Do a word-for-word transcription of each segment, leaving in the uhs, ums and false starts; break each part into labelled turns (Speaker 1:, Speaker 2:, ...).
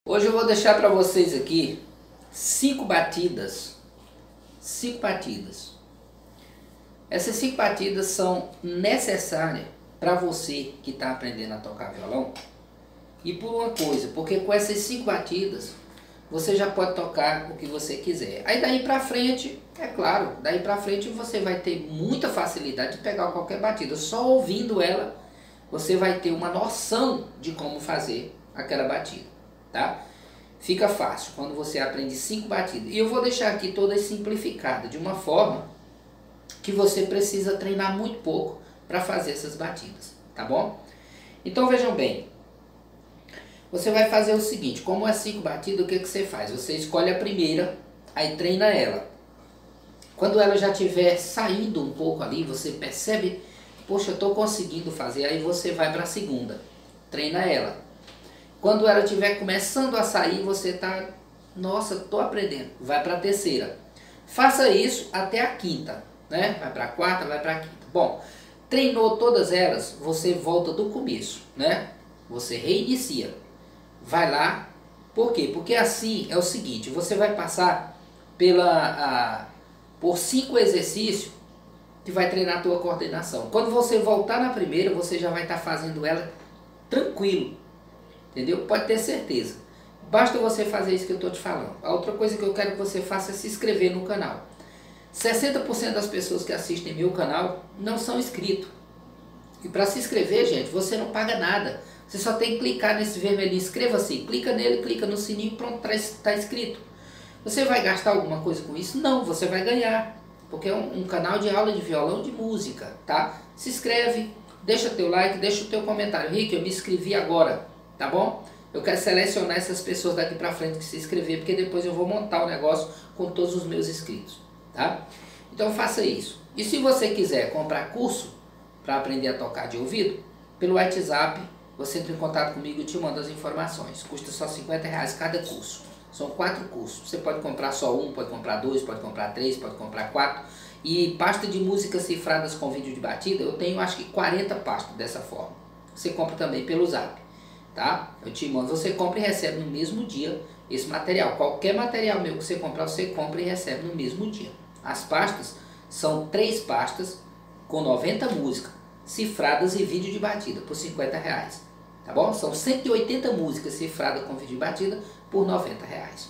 Speaker 1: Hoje eu vou deixar para vocês aqui cinco batidas, cinco batidas. Essas cinco batidas são necessárias para você que está aprendendo a tocar violão. E por uma coisa, porque com essas cinco batidas você já pode tocar o que você quiser. Aí daí para frente, é claro, daí para frente você vai ter muita facilidade de pegar qualquer batida. Só ouvindo ela você vai ter uma noção de como fazer aquela batida, tá? Fica fácil quando você aprende cinco batidas. E eu vou deixar aqui todas simplificadas, de uma forma que você precisa treinar muito pouco para fazer essas batidas, tá bom? Então vejam bem, você vai fazer o seguinte, como é cinco batidas, o que, que você faz? Você escolhe a primeira, aí treina ela. Quando ela já estiver saindo um pouco ali, você percebe, poxa, eu estou conseguindo fazer, aí você vai para a segunda, treina ela. Quando ela estiver começando a sair, você está, nossa, estou aprendendo, vai para a terceira. Faça isso até a quinta, né? Vai para a quarta, vai para a quinta. Bom, treinou todas elas, você volta do começo, né? Você reinicia. Vai lá, por quê? Porque assim é o seguinte, você vai passar pela, a, por cinco exercícios que vai treinar a tua coordenação. Quando você voltar na primeira, você já vai estar fazendo ela tranquilo. Entendeu? Pode ter certeza. Basta você fazer isso que eu estou te falando. A outra coisa que eu quero que você faça é se inscrever no canal. sessenta por cento das pessoas que assistem meu canal não são inscritos. E para se inscrever, gente, você não paga nada. Você só tem que clicar nesse vermelhinho, inscreva-se. Clica nele, clica no sininho e pronto, está inscrito. Você vai gastar alguma coisa com isso? Não, você vai ganhar. Porque é um, um canal de aula de violão, de música, tá? Se inscreve, deixa teu like, deixa o teu comentário. Rick, eu me inscrevi agora. Tá bom? Eu quero selecionar essas pessoas daqui pra frente que se inscrever, porque depois eu vou montar o negócio com todos os meus inscritos, tá? Então faça isso. E se você quiser comprar curso para aprender a tocar de ouvido, pelo WhatsApp, você entra em contato comigo e te mando as informações. Custa só cinquenta reais cada curso. São quatro cursos. Você pode comprar só um, pode comprar dois, pode comprar três, pode comprar quatro. E pasta de músicas cifradas com vídeo de batida, eu tenho acho que quarenta pastas dessa forma. Você compra também pelo Zap. Tá? Eu te mando, você compra e recebe no mesmo dia esse material. Qualquer material meu que você comprar, você compra e recebe no mesmo dia. As pastas são três pastas com noventa músicas cifradas e vídeo de batida por cinquenta reais. Tá bom? São cento e oitenta músicas cifradas com vídeo de batida por noventa reais.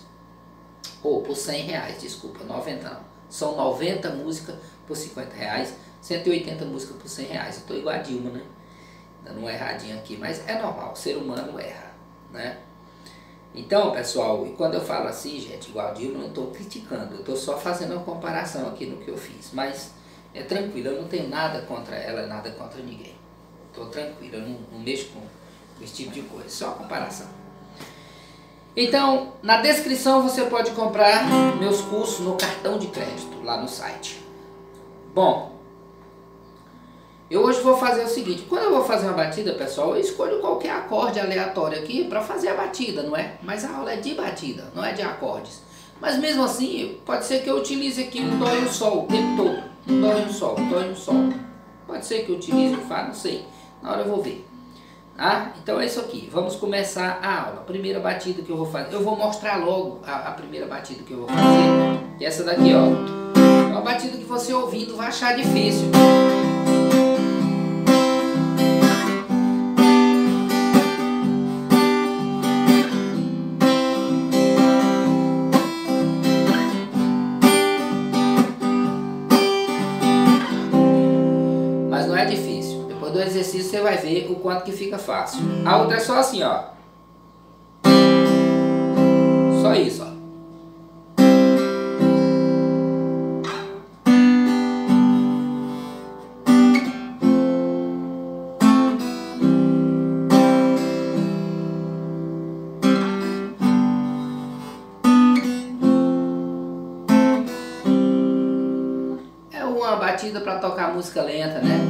Speaker 1: Ou por cem reais, desculpa, noventa não. São noventa músicas por cinquenta reais, cento e oitenta músicas por cem reais. Eu tô igual a Dilma, né? Dando uma erradinha aqui, mas é normal, o ser humano erra, né? Então, pessoal, e quando eu falo assim, gente, igual a Dilma, eu não estou criticando, eu estou só fazendo uma comparação aqui no que eu fiz, mas é tranquilo, eu não tenho nada contra ela, nada contra ninguém. Estou tranquilo, eu não, não mexo com esse tipo de coisa, só comparação. Então, na descrição você pode comprar meus cursos no cartão de crédito, lá no site. Bom, eu hoje vou fazer o seguinte, quando eu vou fazer uma batida, pessoal, eu escolho qualquer acorde aleatório aqui para fazer a batida, não é? Mas a aula é de batida, não é de acordes. Mas mesmo assim, pode ser que eu utilize aqui um dó e um sol o tempo todo. Um dó e um sol, um dó e um sol. Pode ser que eu utilize o fá, não sei. Na hora eu vou ver. Tá? Então é isso aqui, vamos começar a aula. A primeira batida que eu vou fazer, eu vou mostrar logo a, a primeira batida que eu vou fazer. E essa daqui, ó, é uma batida que você ouvindo vai achar difícil. Do exercício você vai ver o quanto que fica fácil. A outra é só assim, ó. Só isso, ó. É uma batida para tocar música lenta, né?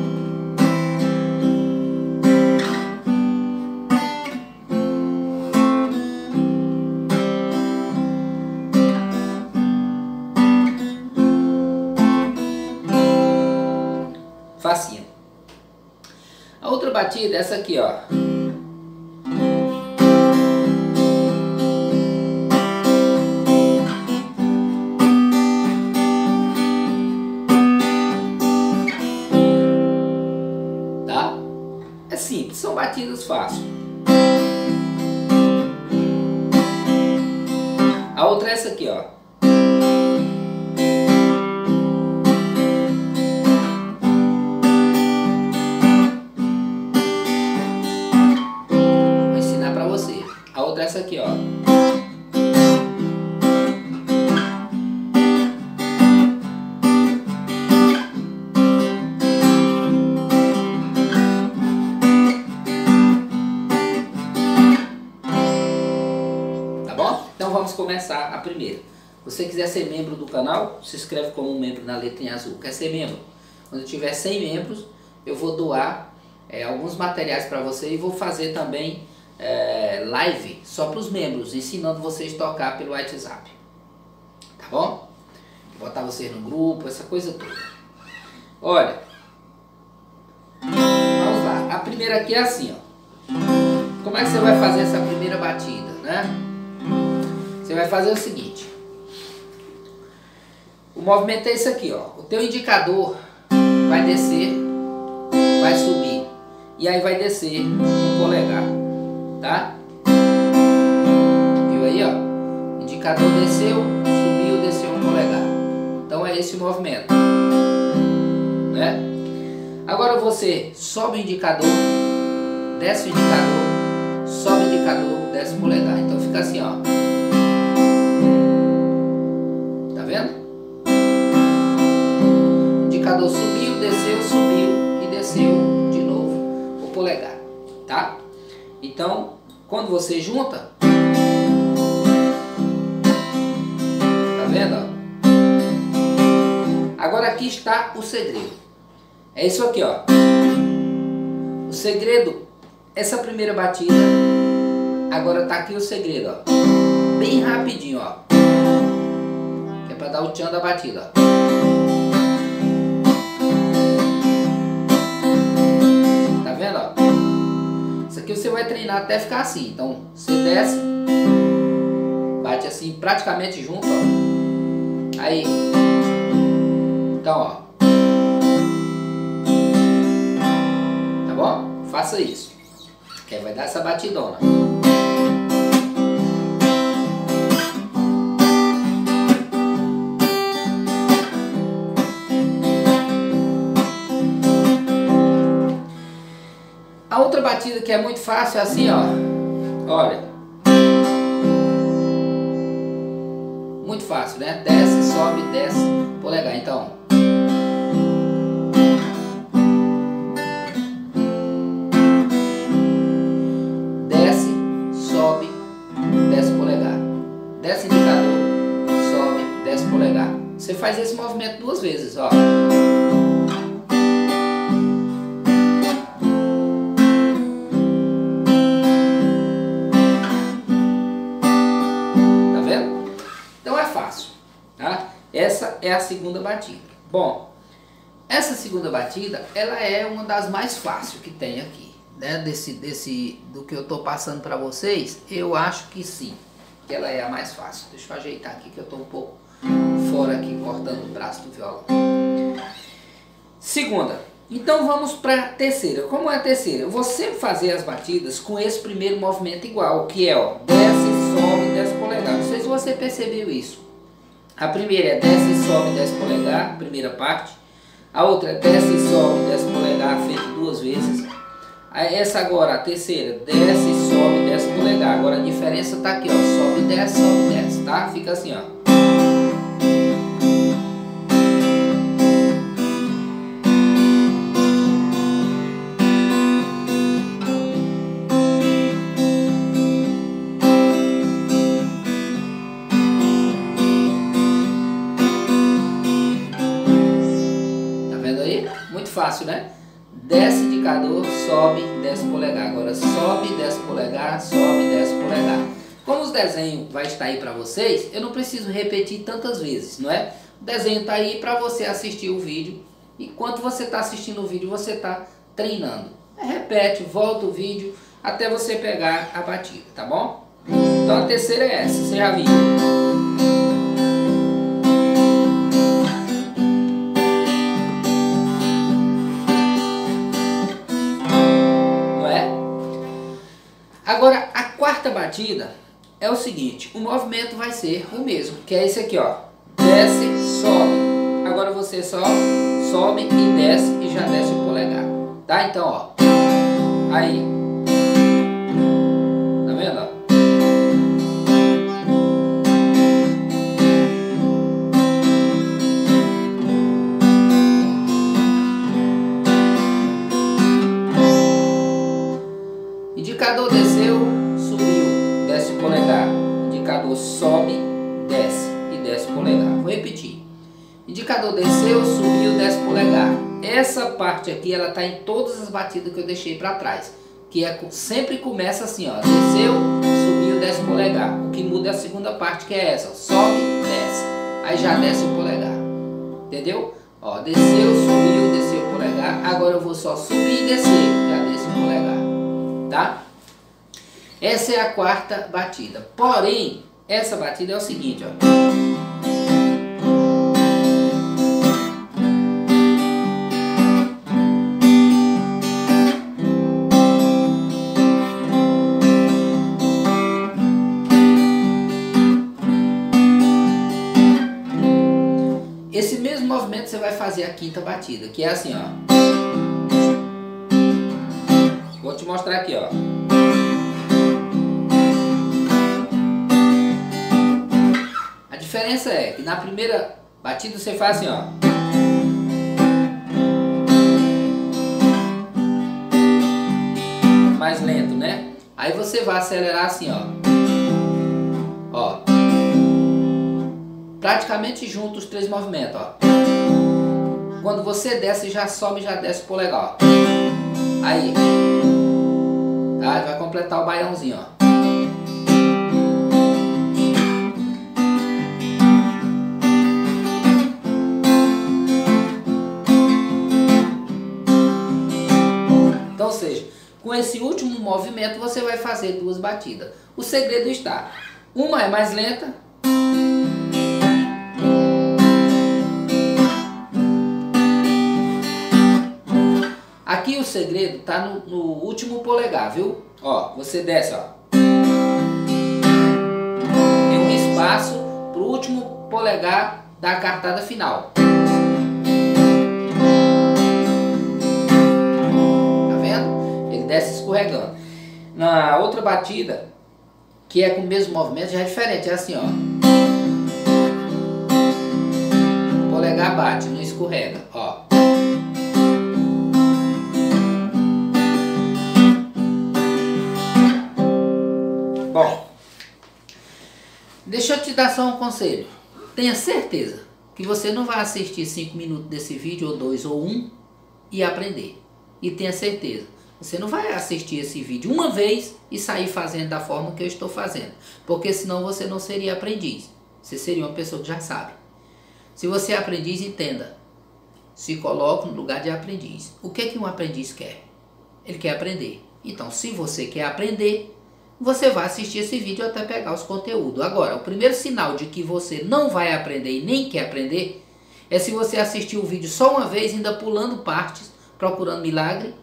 Speaker 1: Facinho. A outra batida é essa aqui, ó. batidas faço. A outra é essa aqui, ó. Vou ensinar pra você. A outra é essa aqui, ó. Vamos começar a primeira. Se você quiser ser membro do canal, se inscreve como membro na letrinha azul. Quer ser membro? Quando eu tiver cem membros, eu vou doar é, alguns materiais para você e vou fazer também é, live só para os membros, ensinando vocês a tocar pelo WhatsApp. Tá bom? Vou botar vocês no grupo, essa coisa toda. Olha, vamos lá. A primeira aqui é assim, ó. Como é que você vai fazer essa primeira batida, né? Você vai fazer o seguinte, o movimento é esse aqui, ó. O teu indicador vai descer, vai subir e aí vai descer um polegar, tá? Viu aí, ó? Indicador desceu, subiu, desceu um polegar. Então é esse o movimento, né? Agora você sobe o indicador, desce o indicador, sobe o indicador, desce o polegar. Então fica assim, ó. O indicador subiu, desceu, subiu e desceu de novo o polegar, tá? Então, quando você junta, tá vendo? Ó? Agora aqui está o segredo. É isso aqui, ó. O segredo, essa primeira batida, agora tá aqui o segredo, ó. Bem rapidinho, ó. Que é pra dar o tchan da batida, ó. Aqui você vai treinar até ficar assim. Então você desce, bate assim praticamente junto, ó. Aí, então, ó, tá bom? Faça isso, que aí vai dar essa batidona. A outra batida que é muito fácil é assim, ó. Olha. Muito fácil, né? Desce, sobe, desce, polegar. Então. Desce, sobe, desce, polegar. Desce indicador, sobe, desce, polegar. Você faz esse movimento duas vezes, ó. Essa é a segunda batida. Bom, essa segunda batida, ela é uma das mais fáceis que tem aqui, né? Desse, desse, do que eu tô passando para vocês, eu acho que sim, que ela é a mais fácil. Deixa eu ajeitar aqui que eu tô um pouco fora aqui, cortando o braço do violão. Segunda. Então vamos para a terceira. Como é a terceira? Eu vou sempre fazer as batidas com esse primeiro movimento igual, que é, ó, desce, sobe, desce polegar. Não sei se você percebeu isso. A primeira é desce, sobe, desce polegar, primeira parte. A outra é desce, sobe, desce polegar, feito duas vezes. Essa agora, a terceira, desce, sobe, desce polegar. Agora a diferença tá aqui, ó, sobe, desce, sobe, desce, tá? Fica assim, ó. Fácil, né? Desce indicador, sobe, desce polegar. Agora sobe, desce polegar, sobe, desce polegar. Como os desenhos vai estar aí para vocês, eu não preciso repetir tantas vezes, não é? O desenho está aí para você assistir o vídeo. Enquanto você está assistindo o vídeo, você está treinando. Repete, volta o vídeo até você pegar a batida, tá bom? Então a terceira é essa, você já viu. batida é o seguinte, o movimento vai ser o mesmo, que é esse aqui, ó. Desce, sobe. Agora você só sobe e desce e já desce o polegar. Tá? Então, ó. Aí. Tá vendo, ó? Indicador desceu, subiu, desce o polegar. Indicador sobe, desce e desce o polegar. Vou repetir. Indicador desceu, subiu, desce o polegar. Essa parte aqui, ela tá em todas as batidas que eu deixei para trás. Que é, sempre começa assim, ó. Desceu, subiu, desce o polegar. O que muda é a segunda parte, que é essa. Ó, sobe, desce. Aí já desce o polegar. Entendeu? Ó, desceu, subiu, desceu o polegar. Agora eu vou só subir e descer. Já desce o polegar. Tá? Essa é a quarta batida. Porém, essa batida é o seguinte, ó. Esse mesmo movimento você vai fazer a quinta batida, que é assim, ó. Vou te mostrar aqui, ó. A diferença é que na primeira batida você faz assim, ó. Mais lento, né? Aí você vai acelerar assim, ó. Ó. Praticamente junto os três movimentos, ó. Quando você desce, já sobe, já desce o polegar, ó. Aí. Tá? Vai completar o baiãozinho, ó. Então, ou seja, com esse último movimento você vai fazer duas batidas. O segredo está: uma é mais lenta, aqui o segredo tá no, no último polegar, viu? Ó, você desce, ó. Tem um espaço pro último polegar da cartada final. Tá vendo? Ele desce escorregando. Na outra batida, que é com o mesmo movimento, já é diferente. É assim, ó. O polegar bate, não escorrega, ó. Bom, deixa eu te dar só um conselho. Tenha certeza que você não vai assistir cinco minutos desse vídeo, ou dois, ou um, e aprender. E tenha certeza, você não vai assistir esse vídeo uma vez e sair fazendo da forma que eu estou fazendo. Porque senão você não seria aprendiz. Você seria uma pessoa que já sabe. Se você é aprendiz, entenda. Se coloque no lugar de aprendiz. O que, que um aprendiz quer? Ele quer aprender. Então, se você quer aprender, você vai assistir esse vídeo até pegar os conteúdos. Agora, o primeiro sinal de que você não vai aprender e nem quer aprender é se você assistir o vídeo só uma vez, ainda pulando partes, procurando milagre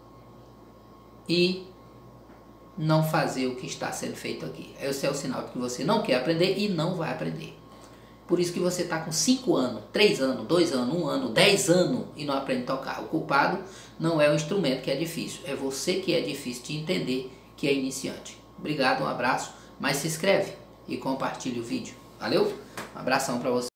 Speaker 1: e não fazer o que está sendo feito aqui. Esse é o sinal de que você não quer aprender e não vai aprender. Por isso que você está com cinco anos, três anos, dois anos, um ano, dez anos e não aprende a tocar. O culpado não é o instrumento que é difícil, é você que é difícil de entender, que é iniciante. Obrigado, um abraço, mas se inscreve e compartilhe o vídeo. Valeu? Um abração para você.